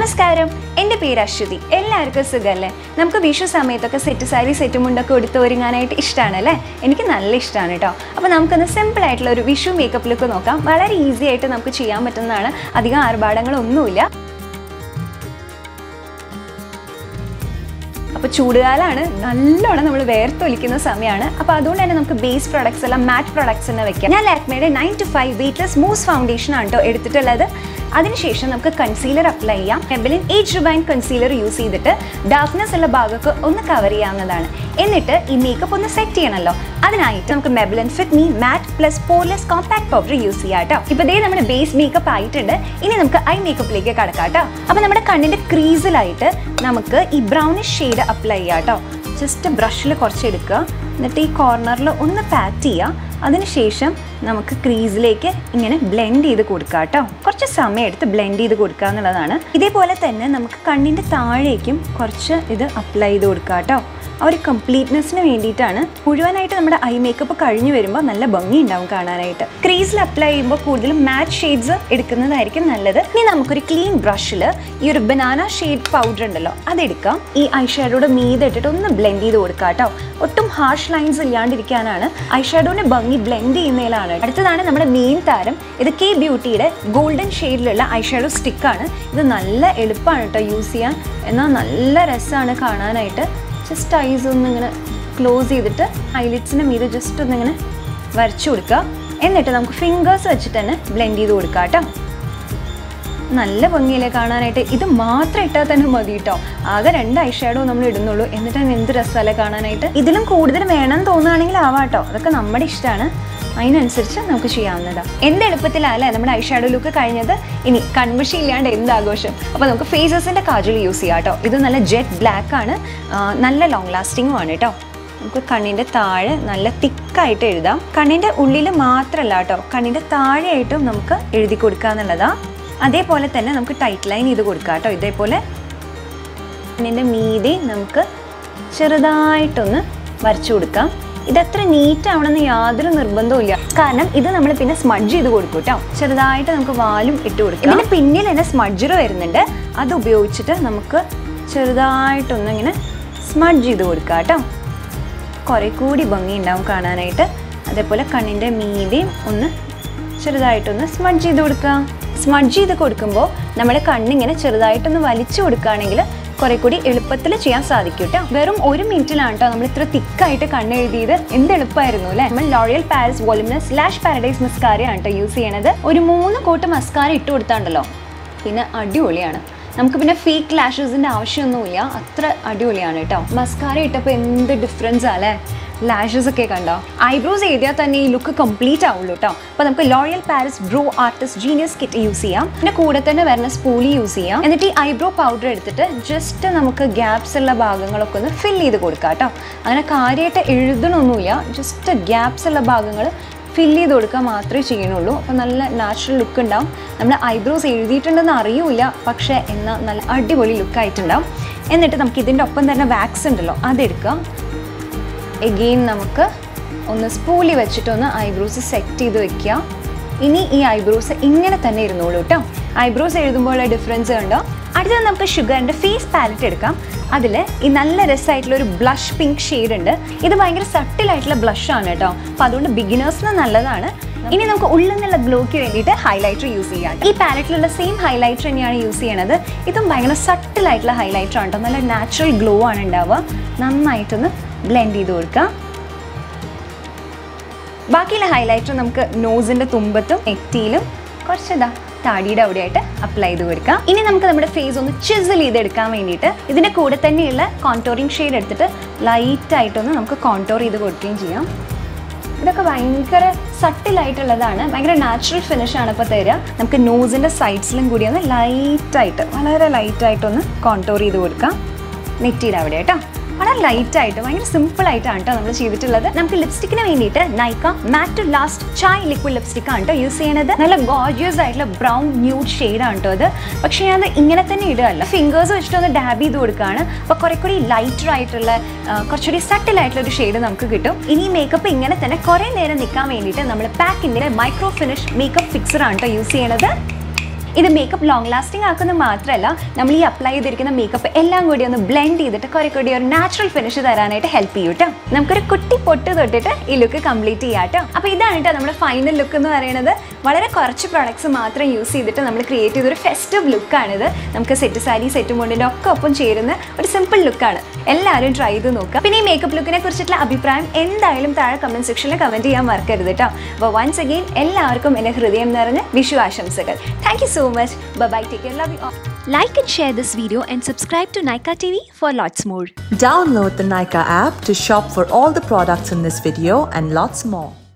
നമസ്കാരം, എൻ്റെ പേര് അശ്വതി. എല്ലാവർക്കും സുഖമല്ലേ? നമുക്ക് വിഷു സമയത്തൊക്കെ സെറ്റ് സാരി സെറ്റ് മുണ്ടൊക്കെ എടുത്ത് ഒരുങ്ങാനായിട്ട് ഇഷ്ടമാണല്ലേ? എനിക്ക് നല്ല ഇഷ്ടമാണ് കേട്ടോ. അപ്പോൾ നമുക്കൊന്ന് സിമ്പിളായിട്ടുള്ള ഒരു വിഷു മേക്കപ്പ് ലുക്ക് നോക്കാം. വളരെ ഈസി ആയിട്ട് നമുക്ക് ചെയ്യാൻ പറ്റുന്നതാണ്. അധികം ആർഭാടങ്ങളൊന്നുമില്ല. അപ്പോൾ ചൂടുകാലമാണ്, നല്ലോണം നമ്മൾ വേർത്തൊലിക്കുന്ന സമയമാണ്. അപ്പോൾ അതുകൊണ്ട് തന്നെ നമുക്ക് ബേസ് പ്രൊഡക്ട്സ് എല്ലാം മാറ്റ് പ്രൊഡക്ട്സ് തന്നെ വെക്കാം. ഞാൻ ലാക്മേയുടെ 9 to 5 വെയ്റ്റ്ലെസ് മൂസ് ഫൗണ്ടേഷൻ ആണ് കേട്ടോ എടുത്തിട്ടുള്ളത്. അതിനുശേഷം നമുക്ക് കൺസീലർ അപ്ലൈ ചെയ്യാം. Maybelline age rewind concealer use ചെയ്തിട്ട് ഡാർക്ക്നെസ് ഉള്ള ഭാഗമൊക്കെ ഒന്ന് കവർ ചെയ്യാവുന്നതാണ്. എന്നിട്ട് ഈ മേക്കപ്പ് ഒന്ന് സെറ്റ് ചെയ്യണമല്ലോ, അതിനായിട്ട് നമുക്ക് Maybelline fit me matte plus poreless compact powder use ചെയ്യാം കേട്ടോ. ഇപ്പോൾ ഇതേ നമ്മുടെ ബേസ് മേക്കപ്പ് ആയിട്ടുണ്ട്. ഇനി നമുക്ക് ഐ മേക്കപ്പിലേക്ക് കടക്കാം കേട്ടോ. അപ്പോൾ നമ്മുടെ കണ്ണിൻ്റെ ക്രീസിലായിട്ട് നമുക്ക് ഈ ബ്രൗണിഷ് ഷെയ്ഡ് അപ്ലൈ ചെയ്യാം കേട്ടോ. ജസ്റ്റ് ബ്രഷിൽ കുറച്ച് എടുക്കുക, എന്നിട്ട് ഈ കോർണറിൽ ഒന്ന് പാറ്റ് ചെയ്യുക. അതിനുശേഷം നമുക്ക് ക്രീസിലേക്ക് ഇങ്ങനെ ബ്ലെൻഡ് ചെയ്ത് കൊടുക്കുക കേട്ടോ. കുറച്ച് സമയം എടുത്ത് ബ്ലെൻഡ് ചെയ്ത് കൊടുക്കുക എന്നുള്ളതാണ്. ഇതേപോലെ തന്നെ നമുക്ക് കണ്ണിൻ്റെ താഴേക്കും കുറച്ച് ഇത് അപ്ലൈ ചെയ്ത് കൊടുക്കുക കേട്ടോ. ആ ഒരു കംപ്ലീറ്റ്നെസ്സിന് വേണ്ടിയിട്ടാണ്. മുഴുവനായിട്ട് നമ്മുടെ ഐ മേക്കപ്പ് കഴിഞ്ഞ് വരുമ്പോൾ നല്ല ഭംഗി ഉണ്ടാവും കാണാനായിട്ട്. ക്രീസിൽ അപ്ലൈ ചെയ്യുമ്പോൾ കൂടുതലും മാറ്റ് ഷെയ്ഡ്സ് എടുക്കുന്നതായിരിക്കും നല്ലത്. ഇനി നമുക്കൊരു ക്ലീൻ ബ്രഷിൽ ഈ ഒരു ബനാന ഷെയ്ഡ് പൗഡർ ഉണ്ടല്ലോ അതെടുക്കാം. ഈ ഐ ഷാഡോയുടെ മീതെ ഇട്ടിട്ട് ഒന്ന് ബ്ലെൻഡ് ചെയ്ത് കൊടുക്കുക കേട്ടോ. ഒട്ടും ഹാർഷ് ലൈൻസ് ഇല്ലാണ്ടിരിക്കാനാണ്. ഐ ഷാഡോയുടെ ഭംഗി ബ്ലെൻഡ് ചെയ്യുന്നതിലാണ്. അടുത്തതാണ് നമ്മുടെ മെയിൻ താരം. ഇത് കെ ബ്യൂട്ടിയുടെ ഗോൾഡൻ ഷെയ്ഡിലുള്ള ഐ ഷാഡോ സ്റ്റിക്കാണ്. ഇത് നല്ല എളുപ്പമാണ് കേട്ടോ യൂസ് ചെയ്യാൻ, എന്നാൽ നല്ല രസമാണ് കാണാനായിട്ട്. ജസ്റ്റ് ഐസ് ഒന്നിങ്ങനെ ക്ലോസ് ചെയ്തിട്ട് ഐലിറ്റ്സിന് മീതെ ജസ്റ്റ് ഒന്നിങ്ങനെ വരച്ചു കൊടുക്കുക. എന്നിട്ട് നമുക്ക് ഫിംഗേഴ്സ് വെച്ചിട്ട് തന്നെ ബ്ലെൻഡ് ചെയ്ത് കൊടുക്കുക കേട്ടോ. നല്ല ഭംഗിയില്ലേ കാണാനായിട്ട്. ഇത് മാത്രം ഇട്ടാൽ തന്നെ മതി കേട്ടോ. ആകെ 2 ഐ ഷാഡോ നമ്മൾ ഇടുന്നുള്ളൂ, എന്നിട്ട് എന്ത് രസമല്ലേ കാണാനായിട്ട്. ഇതിലും കൂടുതൽ വേണം തോന്നുകയാണെങ്കിൽ ആവാം കേട്ടോ. അതൊക്കെ നമ്മുടെ ഇഷ്ടമാണ്, അതിനനുസരിച്ച് നമുക്ക് ചെയ്യാവുന്നതാണ്. എന്ത് എളുപ്പത്തിലല്ലേ നമ്മുടെ ഐ ഷാഡോ ലുക്ക് കഴിഞ്ഞത്. ഇനി കൺമഷി ഇല്ലാണ്ട് എന്ത് ആഘോഷം. അപ്പോൾ നമുക്ക് ഫേസസിൻ്റെ കാജൽ യൂസ് ചെയ്യാം കേട്ടോ. ഇത് നല്ല ജെറ്റ് ബ്ലാക്ക് ആണ്, നല്ല ലോങ് ലാസ്റ്റിങ്ങും ആണ് കേട്ടോ. നമുക്ക് കണ്ണിൻ്റെ താഴെ നല്ല തിക്കായിട്ട് എഴുതാം. കണ്ണിൻ്റെ ഉള്ളിൽ മാത്രമല്ല കേട്ടോ, കണ്ണിൻ്റെ താഴെയായിട്ടും നമുക്ക് എഴുതി കൊടുക്കുക എന്നുള്ളതാണ്. അതേപോലെ തന്നെ നമുക്ക് ടൈറ്റ് ലൈൻ ചെയ്ത് കൊടുക്കാം കേട്ടോ. ഇതേപോലെ കണ്ണിൻ്റെ മീതെ നമുക്ക് ചെറുതായിട്ടൊന്ന് വരച്ചു കൊടുക്കാം. ഇതത്ര നീറ്റ് ആവണമെന്ന് യാതൊരു നിർബന്ധവും ഇല്ല, കാരണം ഇത് നമ്മൾ പിന്നെ സ്മഡ്ജ് ചെയ്ത് കൊടുക്കും കേട്ടോ. ചെറുതായിട്ട് നമുക്ക് വാലും ഇട്ട് കൊടുക്കാം. ഇതിൻ്റെ പിന്നിൽ തന്നെ സ്മഡ്ജർ വരുന്നുണ്ട്, അത് ഉപയോഗിച്ചിട്ട് നമുക്ക് ചെറുതായിട്ടൊന്ന് ഇങ്ങനെ സ്മഡ്ജ് ചെയ്ത് കൊടുക്കാം കേട്ടോ. കുറേ കൂടി ഭംഗി ഉണ്ടാവും കാണാനായിട്ട്. അതേപോലെ കണ്ണിൻ്റെ മീതെയും ഒന്ന് ചെറുതായിട്ടൊന്ന് സ്മഡ്ജ് ചെയ്ത് കൊടുക്കാം. സ്മഡ്ജ് ചെയ്ത് കൊടുക്കുമ്പോൾ നമ്മൾ കണ്ണിങ്ങനെ ചെറുതായിട്ടൊന്ന് വലിച്ചു കൊടുക്കുകയാണെങ്കിൽ കുറെ കൂടി എളുപ്പത്തിൽ ചെയ്യാൻ സാധിക്കും കേട്ടോ. വെറും 1 മിനിറ്റിലാണ് കേട്ടോ നമ്മൾ ഇത്ര തിക്കായിട്ട് കണ്ണെഴുതിയത്. എന്ത് എളുപ്പമായിരുന്നു അല്ലേ. നമ്മൾ L'Oreal Paris voluminous lash paradise മസ്കാരയാണ് കേട്ടോ യൂസ് ചെയ്യണത്. ഒരു 3 കോട്ട് മസ്കാര ഇട്ട് കൊടുത്താണ്ടല്ലോ പിന്നെ അടിപൊളിയാണ്. നമുക്ക് പിന്നെ ഫേക്ക് ലാഷസിൻ്റെ ആവശ്യമൊന്നുമില്ല, അത്ര അടിപൊളിയാണ് കേട്ടോ. മസ്കാര ഇട്ടപ്പോൾ എന്ത് ഡിഫറൻസ് അല്ലേ. ലാഷസ് ഒക്കെ കണ്ടോ. ഐബ്രോസ് എഴുതിയാൽ തന്നെ ഈ ലുക്ക് കംപ്ലീറ്റ് ആവുള്ളൂ കേട്ടോ. അപ്പോൾ നമുക്ക് L'Oreal Paris brow artist genius kit use ചെയ്യാം. പിന്നെ കൂടെ തന്നെ വരുന്ന സ്പൂളി യൂസ് ചെയ്യാം. എന്നിട്ട് ഈ ഐബ്രോ പൗഡർ എടുത്തിട്ട് ജസ്റ്റ് നമുക്ക് ഗ്യാപ്സ് ഉള്ള ഭാഗങ്ങളൊക്കെ ഒന്ന് ഫിൽ ചെയ്ത് കൊടുക്കാം കേട്ടോ. അങ്ങനെ കാര്യമായിട്ട് എഴുതണമൊന്നുമില്ല, ജസ്റ്റ് ഗ്യാപ്സ് ഉള്ള ഭാഗങ്ങൾ ഫിൽ ചെയ്ത് കൊടുക്കുക മാത്രമേ ചെയ്യണുള്ളൂ. അപ്പോൾ നല്ല നാച്ചുറൽ ലുക്ക് ഉണ്ടാവും. നമ്മൾ ഐബ്രോസ് എഴുതിയിട്ടുണ്ടെന്ന് അറിയില്ല, പക്ഷേ എന്നാൽ നല്ല അടിപൊളി ലുക്കായിട്ടുണ്ടാവും. എന്നിട്ട് നമുക്ക് ഇതിൻ്റെ ഒപ്പം തന്നെ വാക്സ് ഉണ്ടല്ലോ അതെടുക്കാം. എഗെയിൻ നമുക്ക് ഒന്ന് സ്പൂളി വെച്ചിട്ടൊന്ന് ഐബ്രോസ് സെറ്റ് ചെയ്ത് വെക്കുക. ഇനി ഈ ഐബ്രോസ് ഇങ്ങനെ തന്നെ ഇരുന്നോളൂ കേട്ടോ. ഐബ്രോസ് എഴുതുമ്പോഴുള്ള ഡിഫറൻസ് കണ്ടോ. അടുത്തത് നമുക്ക് ഷുഗറിൻ്റെ ഫേസ് പാലറ്റ് എടുക്കാം. അതിൽ ഈ നല്ല രസമായിട്ടുള്ള ഒരു ബ്ലഷ് പിങ്ക് ഷെയ്ഡ് ഉണ്ട്. ഇത് ഭയങ്കര സട്ടിലായിട്ടുള്ള ബ്ലഷാണ് കേട്ടോ. അപ്പോൾ അതുകൊണ്ട് ബിഗിനേഴ്സിന് നല്ലതാണ്. ഇനി നമുക്ക് ഉള്ളിൽ നിന്നുള്ള ഗ്ലോയ്ക്ക് വേണ്ടിയിട്ട് ഹൈലൈറ്റർ യൂസ് ചെയ്യാം. ഈ പാലറ്റിലുള്ള സെയിം ഹൈലൈറ്റർ തന്നെയാണ് യൂസ് ചെയ്യണത്. ഇതും ഭയങ്കര സട്ടിലായിട്ടുള്ള ഹൈലൈറ്റർ ആണ് കേട്ടോ. നല്ല നാച്ചുറൽ ഗ്ലോ ആണ് ഉണ്ടാവുക. നന്നായിട്ടൊന്ന് ബ്ലെൻഡ് ചെയ്ത് കൊടുക്കാം. ബാക്കിയുള്ള ഹൈലൈറ്റർ നമുക്ക് നോസിൻ്റെ തുമ്പത്തും നെറ്റിയിലും കുറച്ചിതാ താടിയുടെ അവിടെയായിട്ട് അപ്ലൈ ചെയ്ത് കൊടുക്കാം. ഇനി നമുക്ക് നമ്മുടെ ഫേസ് ഒന്ന് ചിസിൽ ചെയ്തെടുക്കാൻ വേണ്ടിയിട്ട് ഇതിൻ്റെ കൂടെ തന്നെയുള്ള കോൺടോറിങ് ഷെയ്ഡ് എടുത്തിട്ട് ലൈറ്റായിട്ടൊന്ന് നമുക്ക് കോൺടോർ ചെയ്ത് കൊടുക്കുകയും ചെയ്യാം. ഇതൊക്കെ ഭയങ്കര സട്ടിലായിട്ടുള്ളതാണ്, ഭയങ്കര നാച്ചുറൽ ഫിനിഷാണ് ഇപ്പോൾ തരിക. നമുക്ക് നോസിൻ്റെ സൈഡ്സിലും കൂടി ഒന്ന് ലൈറ്റായിട്ട് വളരെ ലൈറ്റായിട്ടൊന്ന് കോൺടോർ ചെയ്ത് കൊടുക്കാം. നെറ്റിയുടെ അവിടെ കേട്ടോ. വളരെ ലൈറ്റായിട്ട് ഭയങ്കര സിമ്പിളായിട്ടാണ് കേട്ടോ നമ്മൾ ചെയ്തിട്ടുള്ളത്. നമുക്ക് ലിപ്സ്റ്റിക്കിന് വേണ്ടിയിട്ട് Nykaa matte to last chai liquid lipstick ആണ് കേട്ടോ യൂസ് ചെയ്യണത്. നല്ല ഗോർജിയസ് ആയിട്ടുള്ള ബ്രൗൺ ന്യൂഡ് ഷെയ്ഡാണ് കേട്ടോ ഇത്. പക്ഷേ ഞാൻ ഇങ്ങനെ തന്നെ ഇടുകയല്ല, ഫിംഗേഴ്സ് വെച്ചിട്ടൊന്ന് ഡാബ് ചെയ്ത് കൊടുക്കുകയാണ്. അപ്പോൾ കുറെ കൂടി ലൈറ്റർ ആയിട്ടുള്ള കുറച്ചുകൂടി സട്ടിലായിട്ടുള്ള ഒരു ഷെയ്ഡ് നമുക്ക് കിട്ടും. ഇനി മേക്കപ്പ് ഇങ്ങനെ തന്നെ കുറേ നേരം നിൽക്കാൻ വേണ്ടിയിട്ട് നമ്മൾ പാക്കിൻ്റെ മൈക്രോ ഫിനിഷ് മേക്കപ്പ് ഫിക്സർ ആണ് കേട്ടോ യൂസ് ചെയ്യണത്. ഇത് മേക്കപ്പ് ലോങ് ലാസ്റ്റിംഗ് ആക്കുന്നത് മാത്രമല്ല, നമ്മൾ ഈ അപ്ലൈ ചെയ്തിരിക്കുന്ന മേക്കപ്പ് എല്ലാം കൂടി ഒന്ന് ബ്ലെൻഡ് ചെയ്തിട്ട് കുറെ കൂടി ഒരു നാച്ചുറൽ ഫിനിഷ് തരാനായിട്ട് ഹെൽപ്പ് ചെയ്യും കേട്ടോ. നമുക്കൊരു കുട്ടി പൊട്ട് തൊട്ടിട്ട് ഈ ലുക്ക് കംപ്ലീറ്റ് ചെയ്യാം കേട്ടോ. അപ്പോൾ ഇതാണ് കേട്ടോ നമ്മുടെ ഫൈനൽ ലുക്ക് എന്ന് പറയുന്നത്. വളരെ കുറച്ച് പ്രൊഡക്ട്സ് മാത്രം യൂസ് ചെയ്തിട്ട് നമ്മൾ ക്രിയേറ്റ് ചെയ്തൊരു ഫെസ്റ്റീവ് ലുക്കാണിത്. നമുക്ക് സെറ്റ് സാരി, സെറ്റ് മുണ്ടിൻ്റെ ഒക്കെ ഒപ്പം ചേരുന്ന ഒരു സിമ്പിൾ ലുക്കാണ്. എല്ലാവരും ട്രൈ ചെയ്ത് നോക്കുക. പിന്നെ ഈ മേക്കപ്പ് ലുക്കിനെ കുറിച്ചിട്ടുള്ള അഭിപ്രായം എന്തായാലും താഴെ കമൻറ്റ് സെക്ഷനിൽ കമൻറ്റ് ചെയ്യാൻ മറക്കരുത് കേട്ടോ. അപ്പോൾ വൺസ് അഗെയിൻ എല്ലാവർക്കും എൻ്റെ ഹൃദയം നിറഞ്ഞ വിഷു ആശംസകൾ. Thank you so much. Bye-bye. Take care. Love you all. Like and share this video and subscribe to Nykaa TV for lots more. Download the Nykaa app to shop for all the products in this video and lots more.